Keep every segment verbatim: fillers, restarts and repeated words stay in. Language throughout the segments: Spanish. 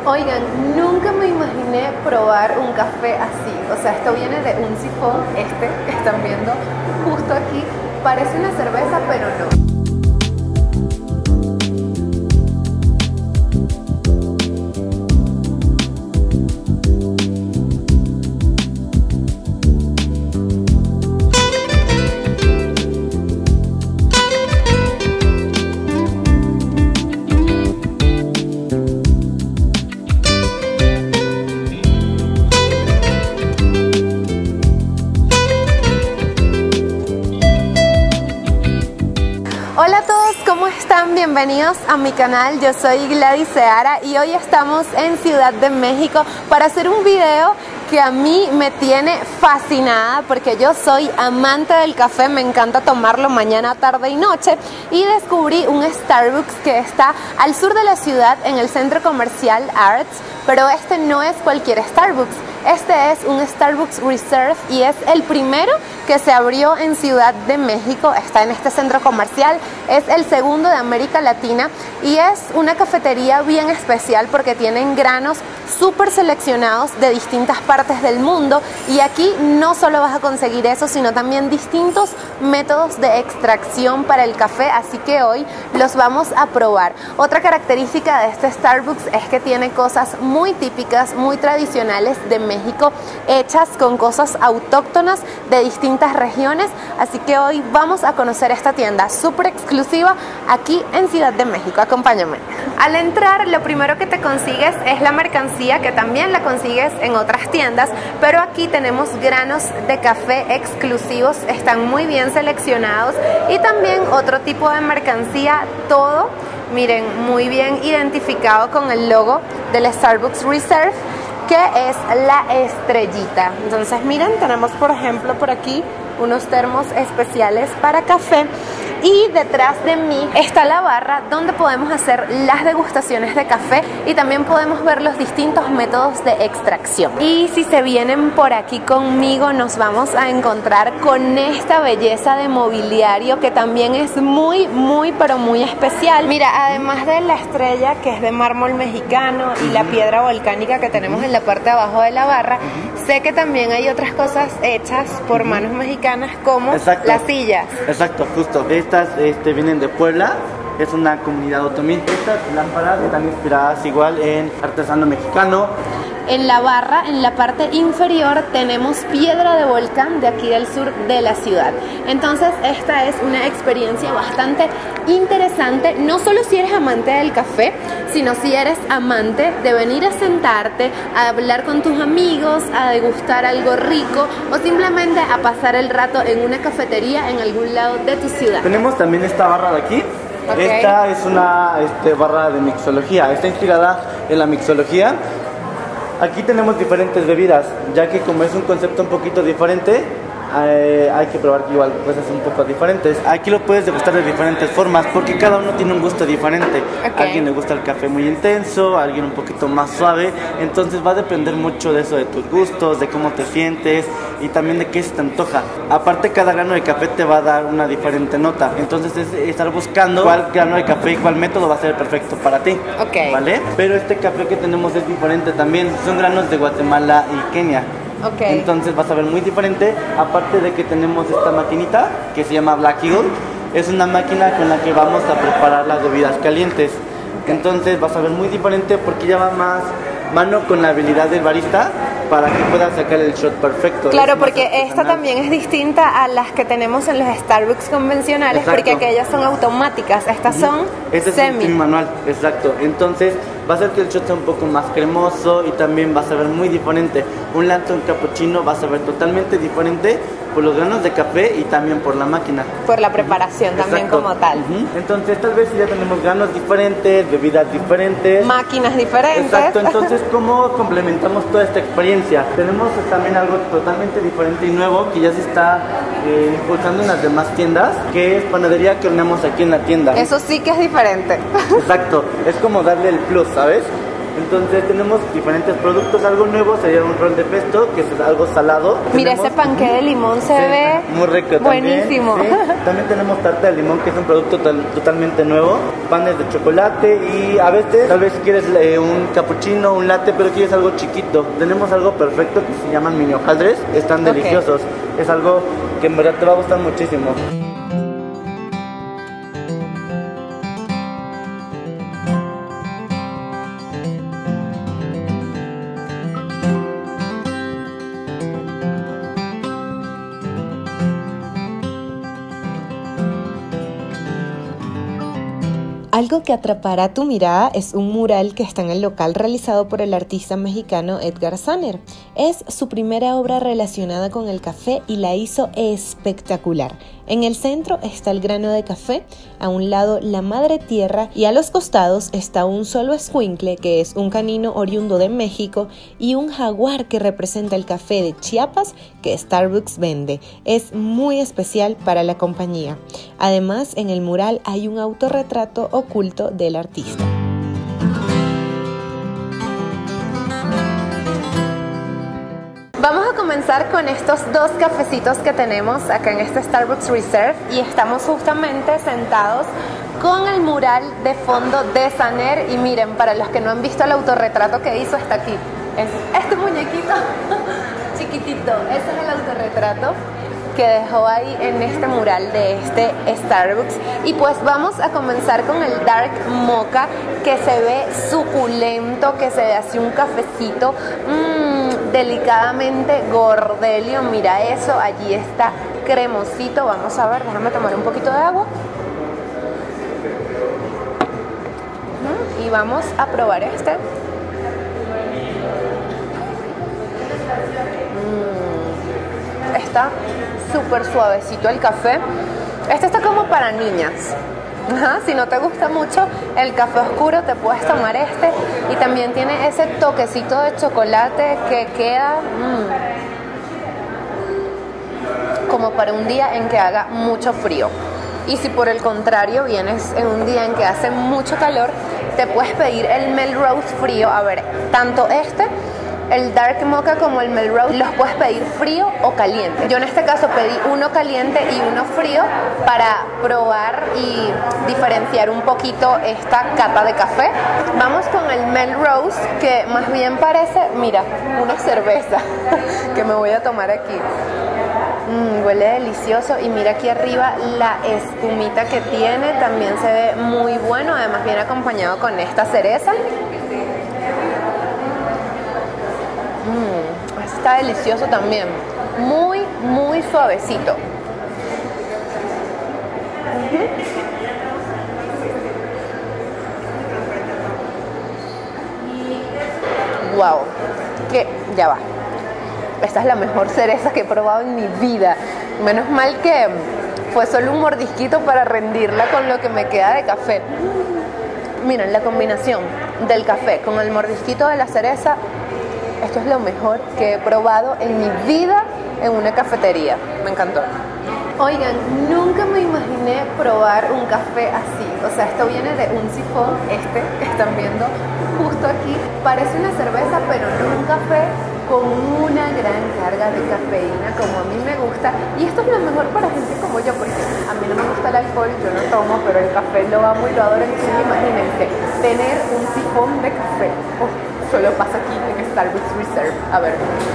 Oigan, nunca me imaginé probar un café así. O sea, esto viene de un sifón, este que están viendo justo aquí. Parece una cerveza, pero no. Hola a todos, ¿cómo están? Bienvenidos a mi canal, yo soy Gladys Seara y hoy estamos en Ciudad de México para hacer un video que a mí me tiene fascinada porque yo soy amante del café, me encanta tomarlo mañana, tarde y noche, y descubrí un Starbucks que está al sur de la ciudad en el centro comercial Arts, pero este no es cualquier Starbucks. Este es un Starbucks Reserve y es el primero que se abrió en Ciudad de México, está en este centro comercial, es el segundo de América Latina y es una cafetería bien especial porque tienen granos súper seleccionados de distintas partes del mundo, y aquí no solo vas a conseguir eso, sino también distintos métodos de extracción para el café, así que hoy los vamos a probar. Otra característica de este Starbucks es que tiene cosas muy típicas, muy tradicionales de México, hechas con cosas autóctonas de distintas regiones, así que hoy vamos a conocer esta tienda súper exclusiva aquí en Ciudad de México. Acompáñame. Al entrar, lo primero que te consigues es la mercancía, que también la consigues en otras tiendas, pero aquí tenemos granos de café exclusivos, están muy bien seleccionados, y también otro tipo de mercancía, todo, miren, muy bien identificado con el logo del Starbucks Reserve, que es la estrellita. Entonces miren, tenemos por ejemplo por aquí unos termos especiales para café, y detrás de mí está la barra donde podemos hacer las degustaciones de café y también podemos ver los distintos métodos de extracción. Y si se vienen por aquí conmigo, nos vamos a encontrar con esta belleza de mobiliario que también es muy, muy, pero muy especial. Mira, además de la estrella que es de mármol mexicano y la piedra volcánica que tenemos en la parte de abajo de la barra, sé que también hay otras cosas hechas por manos mexicanas, como Exacto. las sillas. Exacto, justo. Estas este, vienen de Puebla, es una comunidad otomí. Estas lámparas están inspiradas igual en artesano mexicano. En la barra, en la parte inferior, tenemos piedra de volcán de aquí del sur de la ciudad. Entonces esta es una experiencia bastante interesante, no solo si eres amante del café, sino si eres amante de venir a sentarte, a hablar con tus amigos, a degustar algo rico o simplemente a pasar el rato en una cafetería en algún lado de tu ciudad. Tenemos también esta barra de aquí. Okay. Esta es una este, barra de mixología, está inspirada en la mixología. Aquí tenemos diferentes bebidas, ya que como es un concepto un poquito diferente, eh, hay que probar igual cosas un poco diferentes. Aquí lo puedes degustar de diferentes formas, porque cada uno tiene un gusto diferente. Okay. A alguien le gusta el café muy intenso, a alguien un poquito más suave, entonces va a depender mucho de eso, de tus gustos, de cómo te sientes y también de qué se te antoja. Aparte, cada grano de café te va a dar una diferente nota, entonces es estar buscando cuál grano de café y cuál método va a ser perfecto para ti. Okay. ¿Vale? Pero este café que tenemos es diferente también, son granos de Guatemala y Kenia. Okay. Entonces vas a ver muy diferente, aparte de que tenemos esta maquinita que se llama Black Eagle. Es una máquina con la que vamos a preparar las bebidas calientes. Okay. Entonces vas a ver muy diferente porque ya va más mano con la habilidad del barista para que pueda sacar el shot perfecto. Claro, porque esta también es distinta a las que tenemos en los Starbucks convencionales. Exacto. Porque aquellas son automáticas, estas uh-huh. son este semi. Es un manual, exacto. Entonces va a hacer que el shot sea un poco más cremoso y también va a saber muy diferente. Un latte, un cappuccino va a saber totalmente diferente por los granos de café y también por la máquina. Por la preparación también. Exacto. Como tal. Uh-huh. Entonces tal vez ya tenemos granos diferentes, bebidas diferentes, máquinas diferentes. Exacto, entonces ¿cómo complementamos toda esta experiencia? Tenemos también algo totalmente diferente y nuevo que ya se está eh, impulsando en las demás tiendas, que es panadería que horneamos aquí en la tienda. Eso sí que es diferente. Exacto, es como darle el plus, ¿sabes? Entonces tenemos diferentes productos. Algo nuevo sería un rol de pesto, que es algo salado. Mira, tenemos, ese panqué de limón se sí, ve muy rico buenísimo. También, sí. También tenemos tarta de limón, que es un producto tal, totalmente nuevo. Panes de chocolate y a veces, tal vez si quieres eh, un cappuccino, un latte, pero quieres algo chiquito. Tenemos algo perfecto que se llaman mini hojaldres. Están deliciosos. Okay. Es algo que en verdad te va a gustar muchísimo. Algo que atrapará tu mirada es un mural que está en el local realizado por el artista mexicano Edgar Saner. Es su primera obra relacionada con el café y la hizo espectacular. En el centro está el grano de café, a un lado la madre tierra y a los costados está un solo escuincle, que es un canino oriundo de México, y un jaguar que representa el café de Chiapas que Starbucks vende. Es muy especial para la compañía. Además, en el mural hay un autorretrato oculto del artista. Vamos a comenzar con estos dos cafecitos que tenemos acá en este Starbucks Reserve y estamos justamente sentados con el mural de fondo de Saner. Y miren, para los que no han visto el autorretrato que hizo, está aquí. Es este muñequito chiquitito, ese es el autorretrato que dejó ahí en este mural de este Starbucks. Y pues vamos a comenzar con el Dark Mocha, que se ve suculento, que se ve así un cafecito mmm, delicadamente gordelio. Mira eso, allí está cremosito. Vamos a ver, déjame tomar un poquito de agua. Y vamos a probar este. Mm, está súper suavecito el café. Este está como para niñas. Ajá, si no te gusta mucho el café oscuro, te puedes tomar este. Y también tiene ese toquecito de chocolate que queda mmm, como para un día en que haga mucho frío. Y si por el contrario vienes en un día en que hace mucho calor, te puedes pedir el Melrose frío. A ver, tanto este, el Dark Mocha, como el Melrose, los puedes pedir frío o caliente. Yo en este caso pedí uno caliente y uno frío para probar y diferenciar un poquito esta cata de café. Vamos con el Melrose, que más bien parece, mira, una cerveza que me voy a tomar aquí. Mm, huele delicioso y mira aquí arriba la espumita que tiene, también se ve muy bueno. Además viene acompañado con esta cereza. Mm, está delicioso también, muy muy suavecito. Uh-huh. Wow, que ya va. Esta es la mejor cereza que he probado en mi vida. Menos mal que fue solo un mordisquito para rendirla con lo que me queda de café. Miren, la combinación del café con el mordisquito de la cereza, esto es lo mejor que he probado en mi vida en una cafetería. Me encantó. Oigan, nunca me imaginé probar un café así. O sea, esto viene de un sifón, este que están viendo justo aquí. Parece una cerveza, pero no es un café, con una gran carga de cafeína, como a mí me gusta. Y esto es lo mejor para gente como yo, porque a mí no me gusta el alcohol, yo no tomo, pero el café lo amo y lo adoro. Entonces imagínense, tener un sifón de café. Oh, solo pasa aquí en Starbucks Reserve. A ver.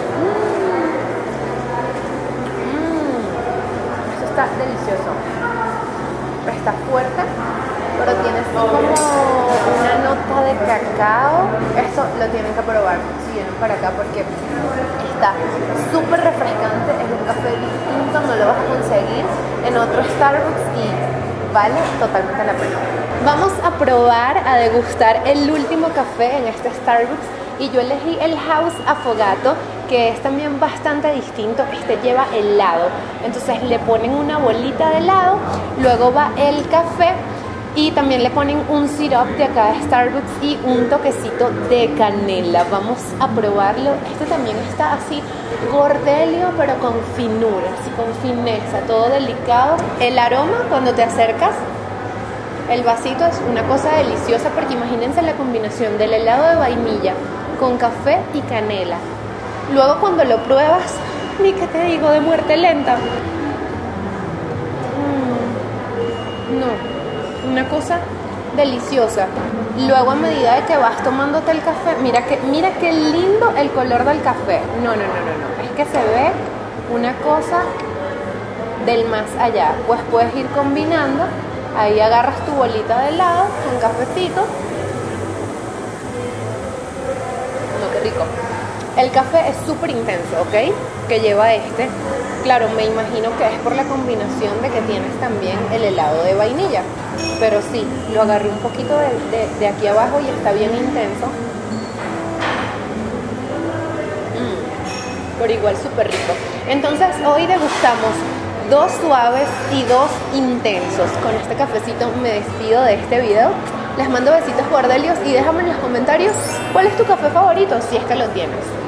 Mmm. Esto está delicioso. Está fuerte, pero tiene como una nota de cacao. Esto lo tienen que probar si vienen para acá, porque está súper refrescante. Es un café distinto, no lo vas a conseguir en otro Starbucks y vale totalmente la pena. Vamos a probar, a degustar el último café en este Starbucks, y yo elegí el House Affogato, que es también bastante distinto. Este lleva helado, entonces le ponen una bolita de helado, luego va el café y también le ponen un syrup de acá de Starbucks y un toquecito de canela. Vamos a probarlo. Este también está así gordelio, pero con finura, así con fineza, todo delicado. El aroma, cuando te acercas, El vasito es una cosa deliciosa porque imagínense la combinación del helado de vainilla con café y canela. Luego cuando lo pruebas, ni que te digo, de muerte lenta. Mm, no, una cosa deliciosa. Luego a medida de que vas tomándote el café, mira que mira qué lindo el color del café. No, no, no, no, no. Es que se ve una cosa del más allá. Pues puedes ir combinando. Ahí agarras tu bolita de helado con cafecito. No, qué rico. El café es súper intenso, ¿ok? Que lleva este. Claro, me imagino que es por la combinación de que tienes también el helado de vainilla. Pero sí, lo agarré un poquito de, de, de aquí abajo y está bien intenso. Mm, pero igual súper rico. Entonces hoy degustamos dos suaves y dos intensos. Con este cafecito me despido de este video. Les mando besitos bordelios y déjame en los comentarios cuál es tu café favorito, si es que lo tienes.